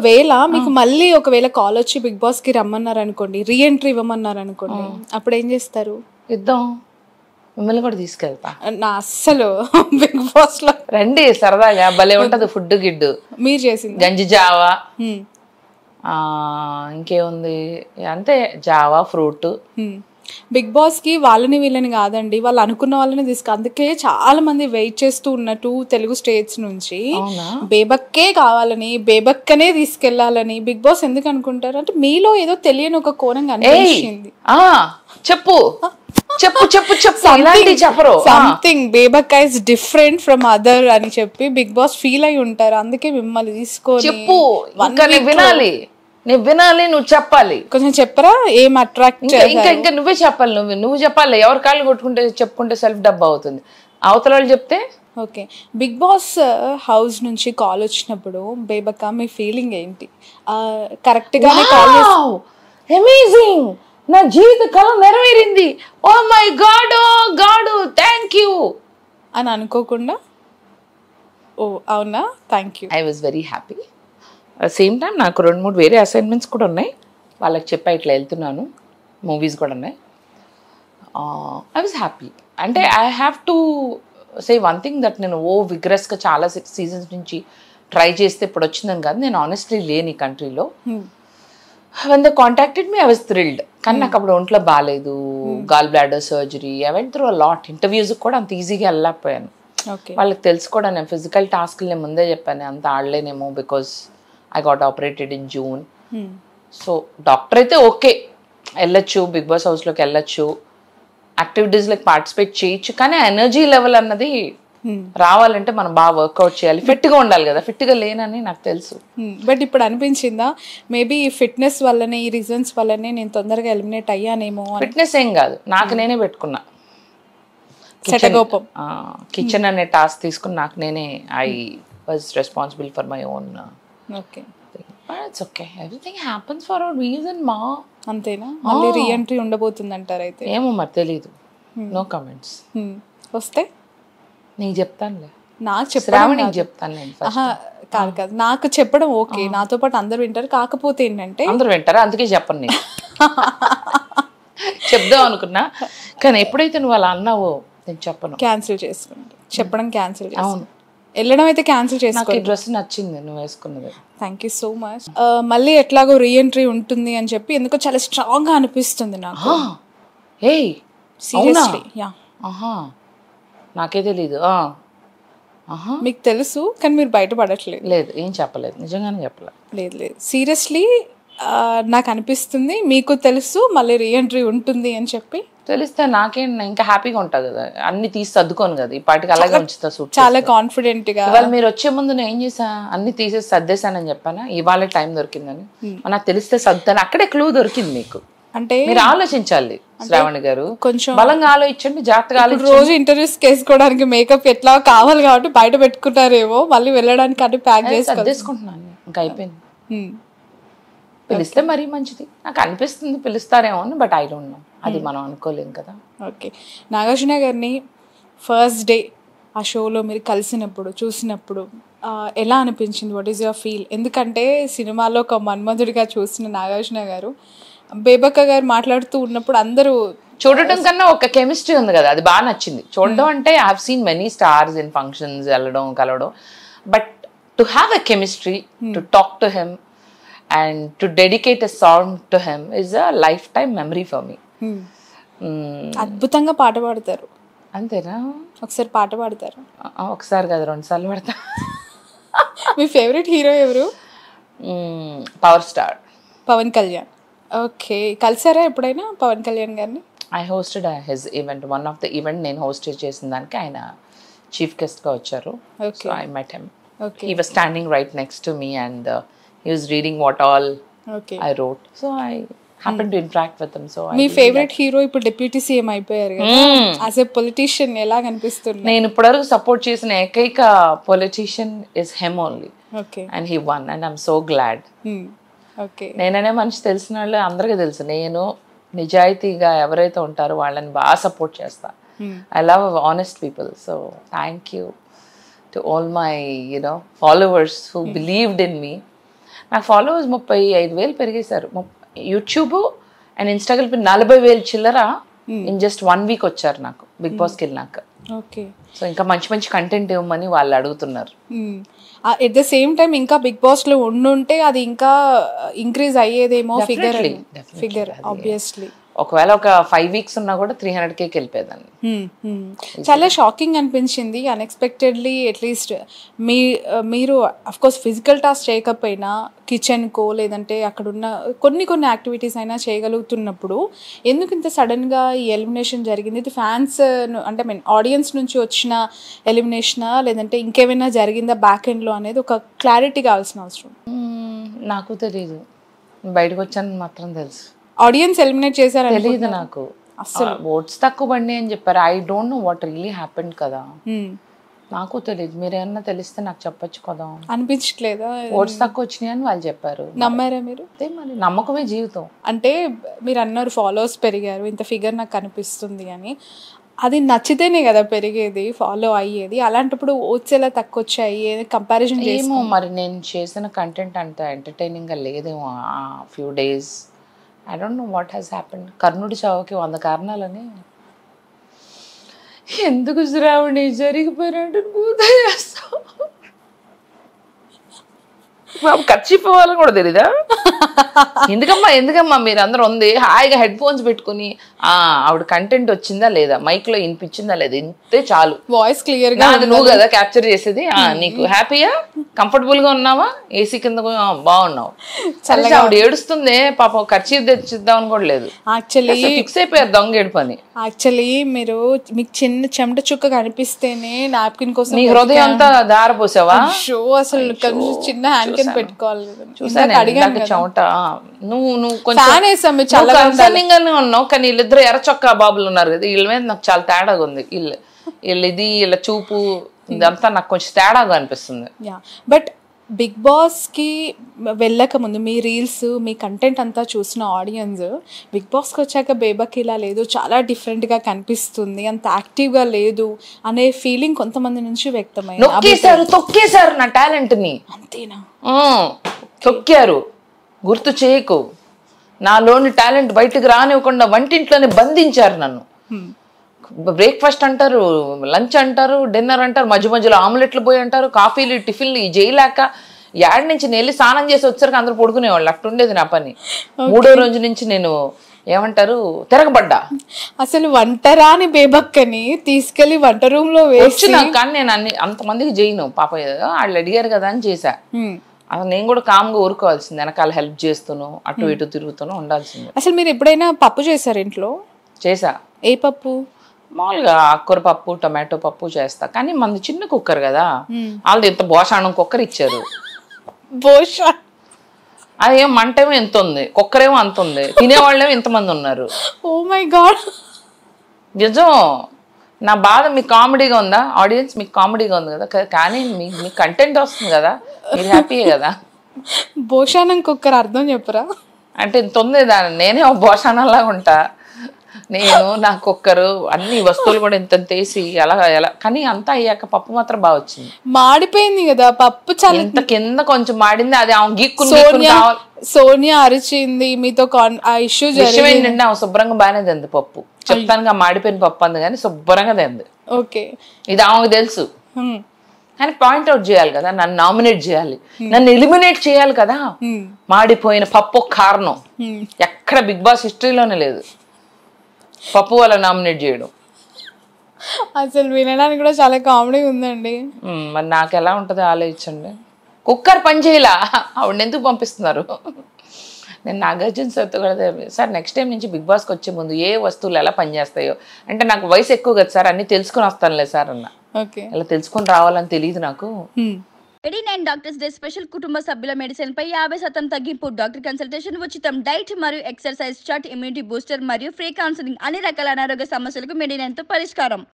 వేళ మీకు మళ్ళీ ఒకవేళ కాల్ వచ్చి బిగ్ బాస్ కి రమ్మన్నారు అనుకోండి, రీ ఎంట్రీ ఇవ్వమన్నారు అనుకోండి, అప్పుడు ఏం చేస్తారు? ఇద్దాం, మిమ్మల్ని కూడా తీసుకెళ్తా. నా అస్సలు బిగ్ బాస్ లో రండి, సరదాగా భలే ఉంటది. ఫుడ్ గిడ్డు మీరు చేసింది గంజి జావా, ఇంకేముంది అంతే, జావా ఫ్రూట్. బిగ్ బాస్ కి వాళ్ళని వీళ్ళని కాదండి, వాళ్ళు అనుకున్న వాళ్ళని అందుకే చాలా మంది వెయిట్ చేస్తూ ఉన్నట్టు తెలుగు స్టేట్స్ నుంచి బేబక్కే కావాలని, బేబక్కనే తీసుకెళ్లాలని బిగ్ బాస్ ఎందుకు అనుకుంటారు అంటే మీలో ఏదో తెలియని ఒక కోణం కనిపించింది. చెప్పు చెప్పు చెప్పు చెప్పు చెప్పరు. Something Bebakka is different from other అని చెప్పి బిగ్ బాస్ ఫీల్ అయి ఉంటారు. అందుకే మిమ్మల్ని తీసుకొని చెప్పు, వినాలి, నువ్వు వినాలి, నువ్వు చెప్పాలి. కొంచెం చెప్పరా ఏం అట్రాక్ట్? ఇంకా నువ్వే చెప్పాలి, నువ్వు చెప్పాలి. ఎవరి కాళ్ళు కొట్టుకుంటే చెప్పుకుంటే సెల్ఫ్ డబ్బా అవుతుంది, అవతల వాళ్ళు చెప్తే. ఓకే, బిగ్ బాస్ హౌస్ నుంచి కాల్ వచ్చినప్పుడు బేబక్క మీ ఫీలింగ్ ఏంటి? కరెక్ట్ గానే కాల్ చేసి అమేజింగ్, నా జీవిత కళ నెరవేరింది, oh my god, oh god thank you అని అనుకోకుండా ఓ అవునా thank you, I was very happy. Same time నాకు 2-3 వేరే అసైన్మెంట్స్ కూడా ఉన్నాయి, వాళ్ళకి చెప్పా ఇట్లా వెళ్తున్నాను, మూవీస్ కూడా ఉన్నాయి. I was happy. అంటే I have to say one thing that నేను విగ్రస్గా చాలా సీజన్స్ నుంచి ట్రై చేస్తే ఇప్పుడు వచ్చిందని కాదు, నేను ఆనెస్ట్లీ లేని ఈ కంట్రీలో. when they contacted me I was thrilled, కానీ నాకు అప్పుడు ఒంట్లో బాగాలేదు, gall bladder surgery, I went through a lot. Interviews కూడా అంత ఈజీగా వెళ్ళకపోయాను. వాళ్ళకి తెలుసుకోవడం, నేను ఫిజికల్ టాస్క్లు ముందే చెప్పాను అంత ఆడలేనేమో, because I got operated in June. So doctor అయితే ఓకే వెళ్ళొచ్చు, బిగ్ బాస్ హౌస్లోకి వెళ్ళొచ్చు, యాక్టివిటీస్లోకి పార్టిసిపేట్ చేయొచ్చు, కానీ ఎనర్జీ లెవెల్ అన్నది రావాలంటే మనం బాగా వర్కౌట్ చేయాలి, ఫిట్గా ఉండాలి కదా. ఫిట్గా లేనని నాకు తెలుసు. బట్ ఇప్పుడు అనిపించిందా మేబీ ఈ ఫిట్నెస్ వల్లనే, ఈ రీజన్స్ వల్లనే నేను తొందరగా ఎలిమినేట్ అయ్యానేమో? ఫిట్నెస్ ఏం కాదు, నాకు నేనే పెట్టుకున్నా శటగోపం. కిచెన్ అనే టాస్క్ తీసుకుని నాకు నేనే I was responsible for my own. Okay, it's okay, everything happens for a reason మా. అంతేనా? మళ్ళీ రీ ఎంట్రీ ఉండబోతుంది అంటారు అయితే? ఏమో మరి తెలీదు, నో కమెంట్స్. వస్తే నీకు చెప్తానులే, నాకు చెప్పడం చెప్తాను నేను. కాదు కాదు, నాకు చెప్పడం ఓకే, నాతో పాటు అందరు వింటారు. కాకపోతే ఏంటంటే అందరు వింటారా, అందుకే చెప్పను నేను. చెప్దాం అనుకున్నా, కానీ ఎప్పుడైతే నువ్వు అలా అన్నావో నేను చెప్పను. క్యాన్సిల్ చేసుకుంటా, చెప్పడం క్యాన్సిల్. అవును, వెళ్ళడం అయితే క్యాన్సిల్ చేసుకో. డ్రెస్ నచ్చింది నువ్వు వేసుకున్నది. Thank you so much. మళ్ళీ ఎట్లాగో రీ ఎంట్రీ ఉంటుంది అని చెప్పి ఎందుకో చాలా స్ట్రాంగ్ గా అనిపిస్తుంది నాకు. Seriously, yeah. నాకే తెలీదు. మీకు తెలుసు కానీ మీరు బయటపడట్లేదు. లేదు, ఏం చెప్పలేదు, నిజంగానే చెప్పలేదు. లేదు లేదు, సీరియస్లీ నాకు అనిపిస్తుంది మీకు తెలుసు మళ్ళీ రీ ఎంట్రీ ఉంటుంది అని చెప్పి. తెలిస్తే నాకేం ఇంకా హ్యాపీగా ఉంటుంది కదా, అన్ని తీసి సర్దుకోను కదా, ఈ పాటికి అలాగే ఉంచుతా. చాలా కాన్ఫిడెంట్ గా. ఇవాళ మీరు వచ్చే ముందు నేను ఏం చేసా, అన్ని తీసేసి సర్దేశానని చెప్పానా, ఇవాళ టైం దొరికిందని. నాకు తెలిస్తే సర్దాను, అక్కడే క్లూ దొరికింది మీకు. అంటే మీరు ఆలోచించాలి శ్రావణి గారు, కొంచెం బలంగా ఆలోచించండి, జాగ్రత్తగా ఆలోచించండి. రోజు ఇంటర్వ్యూస్ చేసుకోవడానికి మేకప్ ఎట్లా కావాలి కాబట్టి బయట పెట్టుకుంటారేమో, మళ్ళీ వెళ్ళడానికి అన్ని ప్యాక్ చేసుకుంటున్నాను, ఇంకా అయిపోయింది. పిలిస్తే మరీ మంచిది నాకు అనిపిస్తుంది, పిలుస్తారేమో అని, బట్ ఐ డోంట్ నో, అది మనం అనుకోలేం కదా. ఓకే, నాగార్జున గారిని ఫస్ట్ డే ఆ షోలో మీరు కలిసినప్పుడు, చూసినప్పుడు ఎలా అనిపించింది? What is your feel? ఎందుకంటే సినిమాలో ఒక మన్మధుడిగా చూసిన నాగార్జున గారు బేబక్క గారు మాట్లాడుతూ ఉన్నప్పుడు అందరూ చూడటం కన్నా ఒక కెమిస్ట్రీ ఉంది కదా, అది బాగా నచ్చింది చూడడం. అంటే I have seen many stars in functions వెళ్ళడం కలవడం, but to have a chemistry, to talk to him and to dedicate a song to him is a lifetime memory for me. అద్భుతంగా పాట పాడతారు. అంతేనా? ఒకసారి పాట పాడతారు? ఒకసారి కాదు, 2 సార్లు పాడతా. మీ ఫేవరెట్ హీరో ఎవరు? Power star Pawan Kalyan. Okay, కలిసారా ఎప్పుడైనా పవన్ కళ్యాణ్ గారిని? I hosted his event, one of the event నేను హోస్ట్ చేసిన దానికి ఆయన చీఫ్ గెస్ట్గా వచ్చారు. So I met him. He was standing right next to me and he was reading what all I wrote. So I happened to interact with him. So మీ favourite hero ఇప్పుడు deputy CM అయిపోయారు కదా, as a politician ఎలా కనిపిస్తుంది? నేను ఇప్పటివరకు support చేసిన ఏకైక politician is him only. Okay, and he won and I'm so glad. Okay, నేననే మనిషి తెలిసిన వాళ్ళు అందరికీ తెలుసు, నేను నిజాయితీగా ఎవరైతే ఉంటారో వాళ్ళని బాగా సపోర్ట్ చేస్తా. I love honest people. So thank you to all my followers who believed in me. నా ఫాలోవర్స్ 35,000 పెరిగేశారు. యూట్యూబ్ అండ్ ఇన్స్టాగ్రామ్ 40,000 చిల్లర ఇన్ జస్ట్ 1 వీక్ వచ్చారు నాకు బిగ్ బాస్కి వెళ్ళినాక. ఓకే. సో ఇంకా మంచి మంచి కంటెంట్ ఇవ్వమని వాళ్ళు అడుగుతున్నారు. ఎట్ ద సేమ్ టైం ఇంకా బిగ్ బాస్ లో ఉండుంటే అది ఇంకా ఇంక్రీజ్ అయ్యేదేమో ఫిగర్ ఆబ్వియస్లీ. ఒకవేళ ఒక 5 వీక్స్ ఉన్నా కూడా 300Kకి వెళ్ళిపోయేదాన్ని. చాలా షాకింగ్ అనిపించింది అన్ఎక్స్పెక్టెడ్లీ. అట్లీస్ట్ మీరు అఫ్కోర్స్ ఫిజికల్ టాస్క్ చేయకపోయినా కిచెన్కో లేదంటే అక్కడ ఉన్న కొన్ని యాక్టివిటీస్ అయినా చేయగలుగుతున్నప్పుడు ఎందుకు ఇంత సడన్గా ఈ ఎలిమినేషన్ జరిగింది? ఇది ఫ్యాన్స్ అంటే ఆడియన్స్ నుంచి వచ్చిన ఎలిమినేషనా లేదంటే ఇంకేమైనా జరిగిందా బ్యాక్ ఎండ్లో అనేది ఒక క్లారిటీ కావాల్సిన అవసరం. నాకు తెలీదు, బయటకు వచ్చాను మాత్రం తెలుసు. ఆడియన్స్ ఎలిమినేట్ చేశారు తెలీదు నాకు, అసలు ఓట్స్ తక్కువ పడినాయి అని చెప్పారు. I don't know what really happened కదా, నాకు తెలియదు. మీరేమన్నా తెలిస్తే నాకు చెప్పొచ్చు కదా. అనిపించట్లేదా ఓట్స్ తక్కువ వచ్చినాయి అని వాళ్ళు చెప్పారు? నమ్మారా మీరు? అదే మరి, నమ్మకమే జీవితం. అంటే మీరు అన్నారు ఫాలోవర్స్ పెరిగారు, ఇంత ఫిగర్ నాకు కనిపిస్తుంది అని. అది నచ్చితేనే కదా పెరిగేది, ఫాలో అయ్యేది. అలాంటప్పుడు ఓట్స్ ఎలా తక్కువ వచ్చాయి కంపారిజన్ ఏమో మరి, నేను చేసిన కంటెంట్ అంత ఎంటర్టైనింగ్గా లేదేమో ఆ few days. I don't know what has happened. కర్ణుడి చావుకి 100 కారణాలని. ఎందుకు శ్రావణి జరిగిపోయినట్టు చేస్తావు? ఖర్చిపోవాలని కూడా తెలీదా? ఎందుకమ్మా మీరు అందరూ ఉంది హాయిగా హెడ్ ఫోన్స్ పెట్టుకుని ఆవిడ కంటెంట్ వచ్చిందా లేదా, మైక్ లో వినిపించిందా లేదా, ఇంతే చాలు. వాయిస్ క్లియర్ గా నువ్వు కదా క్యాప్చర్ చేసేది. నీకు హ్యాపీయా, కంఫర్టబుల్ గా ఉన్నావా, ఏసీ కింద బాగున్నావు. ఆవిడ ఏడుస్తుంది పాపం, ఖర్చు తెచ్చిద్దామని కూడా లేదు. యాక్చువల్లీ ఫిక్స్ అయిపోయారు దొంగ ఏడు పని. యాక్చువల్లీ మీకు చిన్న చెమట చుక్క కనిపిస్తేనే నాప్కిన్ కోసం నీ హృదయం అంతా దారపోసావా? షో అసలు చిన్న హ్యాండ్ కిన్ పెట్టుకోవాలి. చెమట నువ్వు కొంచెం ఉన్నావు, కానీ వీళ్ళిద్దరు ఎర్రచొక్కా బాబులు ఉన్నారు కదా, వీళ్ళ మీద నాకు చాలా తేడాగా ఉంది. వీళ్ళ చూపు ఇదంతా నాకు కొంచెం తేడాగా అనిపిస్తుంది. బట్ బిగ్ బాస్కి వెళ్ళక ముందు మీ రీల్స్ మీ కంటెంట్ అంతా చూసిన ఆడియన్స్ బిగ్ బాస్కి వచ్చాక బేబక్ ఇలా లేదు, చాలా డిఫరెంట్గా కనిపిస్తుంది, అంత యాక్టివ్గా లేదు అనే ఫీలింగ్ కొంతమంది నుంచి వ్యక్తమైంది. తొక్కేశారు నా టాలెంట్ని. అంతేనా? తొక్కారు, గుర్తు చేయకు. నాలోని టాలెంట్ బయటకు రానివ్వకుండా వంటింట్లోనే బంధించారు నన్ను. బ్రేక్ఫాస్ట్ అంటారు, లంచ్ అంటారు, డిన్నర్ అంటారు, మధ్య మధ్యలో ఆమ్లెట్లు పోయి అంటారు, కాఫీలు టిఫిన్లు చేయలేక యాడ్ నుంచి నేను వెళ్ళి స్నానం చేసి వచ్చారు అందరూ పడుకునేవాళ్ళు. అట్టుండేది నా పని. 3వ రోజు నుంచి నేను ఏమంటారు తిరగబడ్డా. అసలు వంటరాని బేబక్కని తీసుకెళ్లి వంట రూమ్ లో వేసిన, కానీ నేను అంతమందికి చేయను. పాప వాళ్ళు అడిగారు కదా అని చేశా. అసలు నేను కూడా కామ్గా ఊరుకోవాల్సింది, వెనకాల హెల్ప్ చేస్తూను అటు ఇటు తిరుగుతూనే ఉండాల్సింది. అసలు మీరు ఎప్పుడైనా పప్పు చేశారు ఇంట్లో? చేసా. ఏ పప్పు? మామూలుగా ఆకుకూర పప్పు, టొమాటో పప్పు చేస్తా. కానీ మనది చిన్న కుక్కర్ కదా, వాళ్ళది ఇంత భోషాణం కుక్కర్ ఇచ్చారు. అదేం మంటేమో ఎంత ఉంది, కుక్కరేమో అంత ఉంది, తినేవాళ్ళేమో ఇంతమంది ఉన్నారు. ఓ మై గాడ్, నిజం. నా బాధ మీకు కామెడీగా ఉందా? ఆడియన్స్ మీకు కామెడీగా ఉంది కదా, కానీ మీ కంటెంట్ వస్తుంది కదా, మీరు హ్యాపీయే కదా. భోషాణం కుక్కర్ అర్థం చెప్పరా? అంటే ఇంత ఉంది దాని, నేనే ఒక భోషాణంలాగా ఉంటా. నేను నా కుక్కరు అన్ని వస్తువులు కూడా ఇంత తీసి ఎలా కానీ అంతా అయ్యాక పప్పు మాత్రం బాగా వచ్చింది. మాడిపోయింది కదా పప్పు, చాలా ఇంత కింద కొంచెం మాడింది. అది ఆమె సోనియా అరిచింది మీతో ఇష్యూ ఏంటంటే ఆమె శుభ్రంగా బాగానే తింది పప్పు. చెప్తానుగా మాడిపోయిన పప్పు అంది కానీ శుభ్రంగా తింది. ఓకే, ఇది ఆమెకు తెలుసు. కానీ పాయింట్అవుట్ చేయాలి కదా, నన్ను నామినేట్ చేయాలి, నన్ను ఎలిమినేట్ చేయాలి కదా. మాడిపోయిన పప్పు కారణం ఎక్కడ బిగ్ బాస్ హిస్టరీలోనే లేదు పప్పు వల్ల నామినేట్ చేయడం. అసలు వినడానికి కూడా చాలా కామెడీ ఉందండి. మరి నాకు ఎలా ఉంటుందో ఆలోచించండి. కుక్కర్ పని చేయలా, ఆవిడ ఎందుకు పంపిస్తున్నారు? నేను నాగార్జున సార్తో కూడా సార్ నెక్స్ట్ టైం నుంచి బిగ్ బాస్కి వచ్చే ముందు ఏ వస్తువులు ఎలా పనిచేస్తాయో, అంటే నాకు వయసు ఎక్కువ కదా సార్, అన్ని తెలుసుకుని వస్తానులే సార్ అన్న. ఇలా తెలుసుకొని రావాలని తెలియదు నాకు. 89 డాక్టర్స్ డే స్పెషల్ కుటుంబ సభ్యుల మెడిసిన్ పై 50% తగ్గింపు, డాక్టర్ కన్సల్టేషన్ ఉచితం, డైట్ మరియు ఎక్సర్సైజ్ చార్ట్, ఇమ్యూనిటీ బూస్టర్ మరియు ఫ్రీ కౌన్సిలింగ్, అన్ని రకాల అనారోగ్య సమస్యలకు మెడినైన్ తో పరిష్కారం.